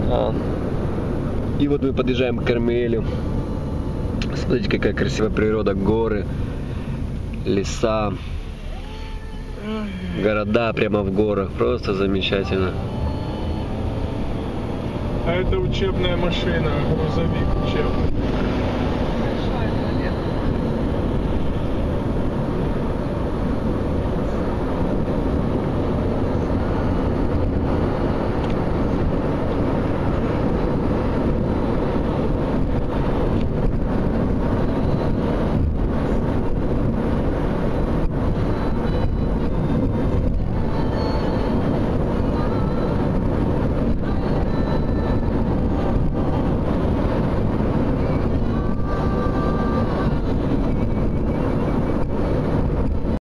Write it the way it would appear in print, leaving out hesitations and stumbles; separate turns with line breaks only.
И вот мы подъезжаем к Кармелю. Смотрите, какая красивая природа, горы, леса, города прямо в горах. Просто замечательно.
А это учебная машина, грузовик учебный.